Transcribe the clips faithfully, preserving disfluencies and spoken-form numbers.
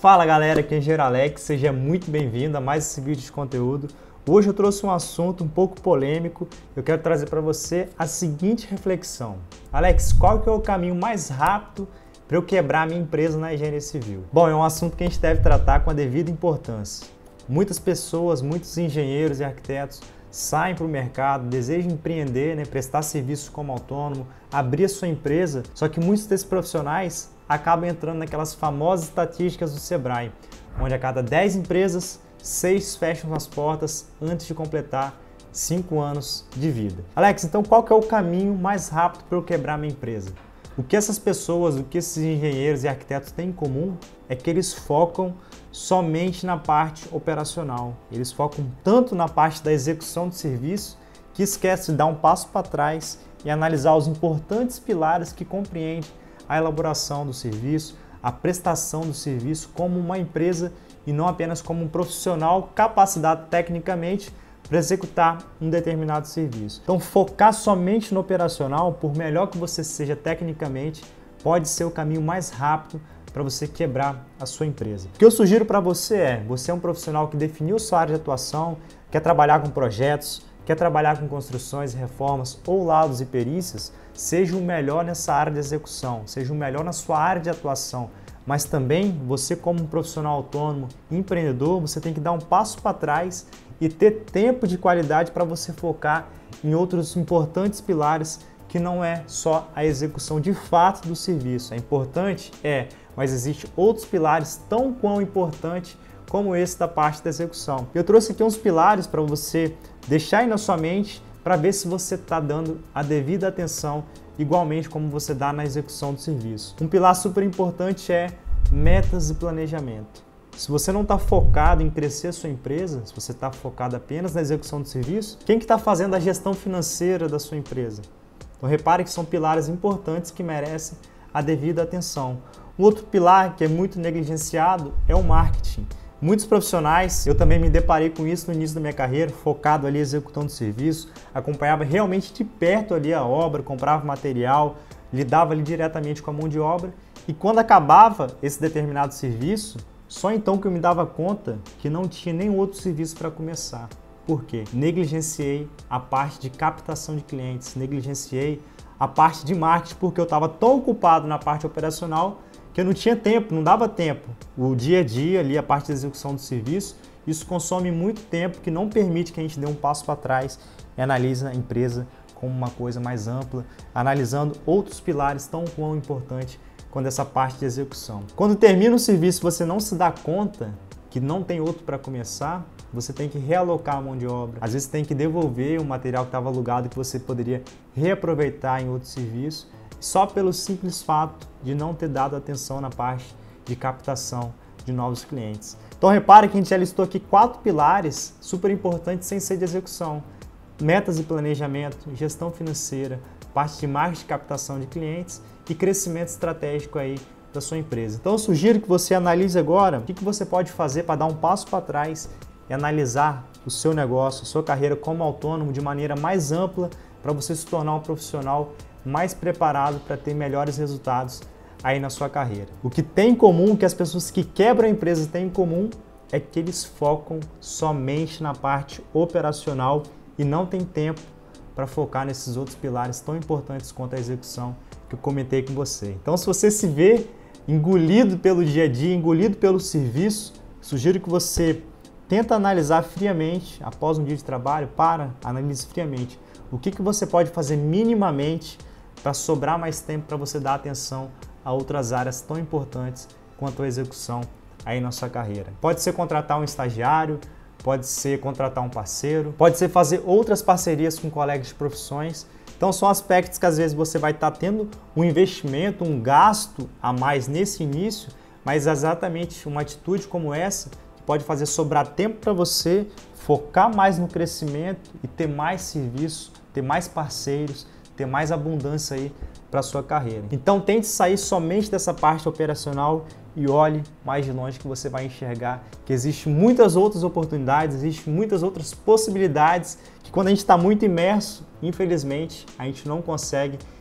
Fala galera, aqui é Engenheiro Alex, seja muito bem-vindo a mais esse vídeo de conteúdo. Hoje eu trouxe um assunto um pouco polêmico, eu quero trazer para você a seguinte reflexão. Alex, qual que é o caminho mais rápido para eu quebrar a minha empresa na engenharia civil? Bom, é um assunto que a gente deve tratar com a devida importância. Muitas pessoas, muitos engenheiros e arquitetos saem para o mercado, desejam empreender, né, prestar serviço como autônomo, abrir a sua empresa, só que muitos desses profissionais acabam entrando naquelas famosas estatísticas do Sebrae, onde a cada dez empresas, seis fecham as portas antes de completar cinco anos de vida. Alex, então qual que é o caminho mais rápido para eu quebrar minha empresa? O que essas pessoas, o que esses engenheiros e arquitetos têm em comum é que eles focam somente na parte operacional. Eles focam tanto na parte da execução do serviço que esquecem de dar um passo para trás e analisar os importantes pilares que compreendem a elaboração do serviço, a prestação do serviço como uma empresa e não apenas como um profissional capacitado tecnicamente para executar um determinado serviço. Então, focar somente no operacional, por melhor que você seja tecnicamente, pode ser o caminho mais rápido para você quebrar a sua empresa. O que eu sugiro para você é, você é um profissional que definiu sua área de atuação, quer trabalhar com projetos, quer trabalhar com construções e reformas ou laudos e perícias, seja o melhor nessa área de execução, seja o melhor na sua área de atuação, mas também você como um profissional autônomo, empreendedor, você tem que dar um passo para trás e ter tempo de qualidade para você focar em outros importantes pilares que não é só a execução de fato do serviço. É importante? É, mas existem outros pilares tão quão importantes como esse da parte da execução. Eu trouxe aqui uns pilares para você deixar aí na sua mente para ver se você está dando a devida atenção igualmente como você dá na execução do serviço. Um pilar super importante é metas e planejamento. Se você não está focado em crescer a sua empresa, se você está focado apenas na execução do serviço, quem que está fazendo a gestão financeira da sua empresa? Então repare que são pilares importantes que merecem a devida atenção. Um outro pilar que é muito negligenciado é o marketing. Muitos profissionais, eu também me deparei com isso no início da minha carreira, focado ali executando serviço, acompanhava realmente de perto ali a obra, comprava material, lidava ali diretamente com a mão de obra e quando acabava esse determinado serviço, só então que eu me dava conta que não tinha nenhum outro serviço para começar. Por quê? Negligenciei a parte de captação de clientes, negligenciei a parte de marketing porque eu estava tão ocupado na parte operacional que eu não tinha tempo, não dava tempo. O dia a dia ali, a parte da execução do serviço, isso consome muito tempo que não permite que a gente dê um passo para trás e analise a empresa como uma coisa mais ampla, analisando outros pilares tão quão importantes quanto essa parte de execução. Quando termina o serviço você não se dá conta que não tem outro para começar, você tem que realocar a mão de obra. Às vezes tem que devolver o material que estava alugado que você poderia reaproveitar em outro serviço, só pelo simples fato de não ter dado atenção na parte de captação de novos clientes. Então repare que a gente já listou aqui quatro pilares super importantes sem ser de execução. Metas e planejamento, gestão financeira, parte de marketing de captação de clientes e crescimento estratégico aí da sua empresa. Então eu sugiro que você analise agora o que você pode fazer para dar um passo para trás e analisar o seu negócio, a sua carreira como autônomo de maneira mais ampla para você se tornar um profissional mais preparado para ter melhores resultados aí na sua carreira. O que tem em comum, que as pessoas que quebram a empresa têm em comum, é que eles focam somente na parte operacional e não tem tempo para focar nesses outros pilares tão importantes quanto a execução que eu comentei com você. Então, se você se vê engolido pelo dia a dia, engolido pelo serviço, sugiro que você tenta analisar friamente, após um dia de trabalho, para, analise friamente o que, que você pode fazer minimamente para sobrar mais tempo para você dar atenção a outras áreas tão importantes quanto a execução aí na sua carreira. Pode ser contratar um estagiário, pode ser contratar um parceiro, pode ser fazer outras parcerias com colegas de profissões. Então são aspectos que às vezes você vai estar tendo um investimento, um gasto a mais nesse início, mas exatamente uma atitude como essa que pode fazer sobrar tempo para você focar mais no crescimento e ter mais serviço, ter mais parceiros, ter mais abundância aí para a sua carreira. Então tente sair somente dessa parte operacional e olhe mais de longe que você vai enxergar que existem muitas outras oportunidades, existem muitas outras possibilidades que quando a gente está muito imerso, infelizmente, a gente não consegue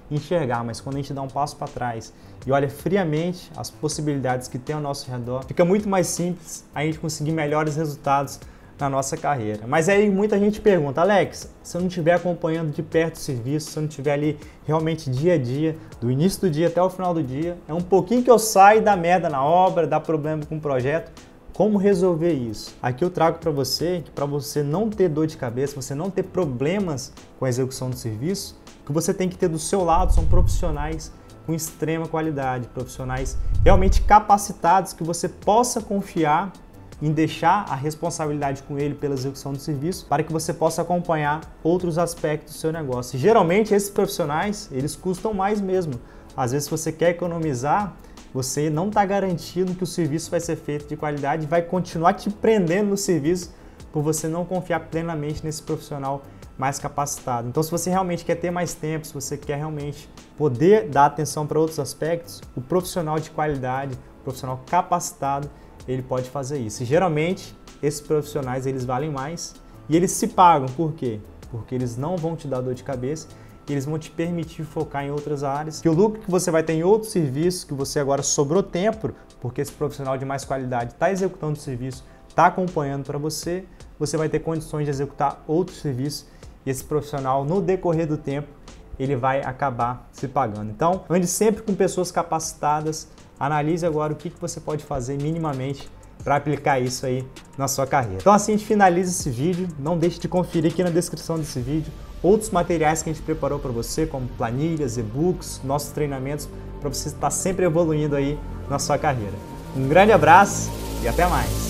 enxergar, mas quando a gente dá um passo para trás e olha friamente as possibilidades que tem ao nosso redor, fica muito mais simples a gente conseguir melhores resultados na nossa carreira. Mas aí muita gente pergunta, Alex, se eu não estiver acompanhando de perto o serviço, se eu não estiver ali realmente dia a dia, do início do dia até o final do dia, é um pouquinho que eu saio da merda na obra, dá problema com o projeto, como resolver isso? Aqui eu trago para você que para você não ter dor de cabeça, você não ter problemas com a execução do serviço, o que você tem que ter do seu lado são profissionais com extrema qualidade, profissionais realmente capacitados que você possa confiar em deixar a responsabilidade com ele pela execução do serviço para que você possa acompanhar outros aspectos do seu negócio. E, geralmente esses profissionais, eles custam mais mesmo. Às vezes se você quer economizar, você não está garantindo que o serviço vai ser feito de qualidade e vai continuar te prendendo no serviço por você não confiar plenamente nesse profissional mais capacitado. Então se você realmente quer ter mais tempo, se você quer realmente poder dar atenção para outros aspectos, o profissional de qualidade, o profissional capacitado, ele pode fazer isso. E geralmente esses profissionais eles valem mais e eles se pagam. Por quê? Porque eles não vão te dar dor de cabeça e eles vão te permitir focar em outras áreas. Que o lucro que você vai ter em outros serviços, que você agora sobrou tempo, porque esse profissional de mais qualidade está executando o serviço, está acompanhando para você, você vai ter condições de executar outros serviços e esse profissional no decorrer do tempo ele vai acabar se pagando. Então, ande sempre com pessoas capacitadas. Analise agora o que você pode fazer minimamente para aplicar isso aí na sua carreira. Então assim a gente finaliza esse vídeo. Não deixe de conferir aqui na descrição desse vídeo outros materiais que a gente preparou para você, como planilhas, e-books, nossos treinamentos, para você estar sempre evoluindo aí na sua carreira. Um grande abraço e até mais!